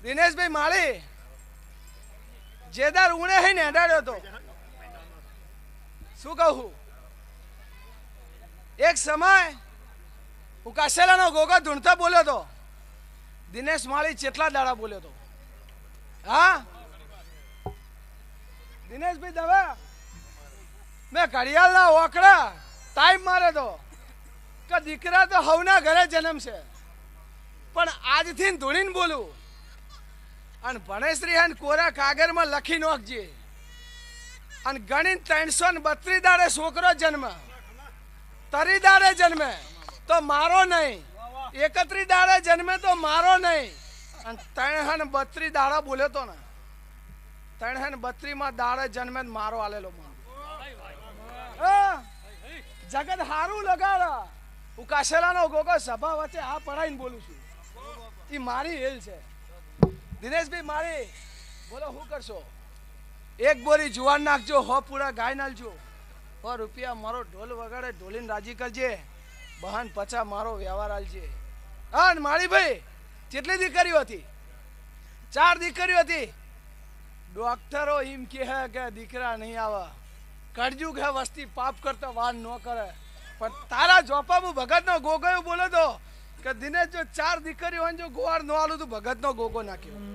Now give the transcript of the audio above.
દિનેશભાઈ માળી જેદાર ઉણે હઈ ને અડાડ્યો તો શું કહું એક સમય હું કાશેલાનો ગોગો ધૂણતા બોલ્યો તો દિનેશ માળી ચેટલા દાડા બોલ્યો તો હા દિનેશભાઈ દવા મેં ઘડિયાળના ઓકડા ટાઈમ મારે તો કે દીકરા તો હવના ઘરે જન્મ છે પણ આજથી ધૂણીને બોલું અને ભણેશ્રી અને કોરા કાગળમાં લખી નાખજે અને ગણીને 332 દાડે છોકરો જન્મ તરી દાડે જન્મે તો મારો નહીં 31 દાડે જન્મે તો મારો નહીં અને 332 દાડા બોલ્યો તો ને 332 માં દાડે જન્મે મારો આલેલો જગત હારું લગાડ હું કાશેલાનો ગોગો સભા વચ્ચે આ પડાઈને બોલું છું એ મારી હેલ છે દિનેશભાઈ મારી બોલો શું કરશો એક બોરી જુવાન નાખજો હો પૂરા ગાય નાખજો 100 રૂપિયા મારો ઢોલ વગાડે ઢોલીને રાજી કરજે બહાન 50 મારો વ્યવહાર આલજે હા મારી ભાઈ કેટલી દીકરીઓ હતી 4 દીકરીઓ હતી ડોક્ટરો એમ કહે કે દીકરા નહીં આવે કળજુગ હે વસ્તી પાપ કરતા વાન ન કરે પણ તારા જોપામાં ભગતનો ગોગો બોલો તો કે દિનેશ જો 4 દીકરીઓ જો ગોવાળ ન આલું તો ભગતનો ગોગો નાખ્યો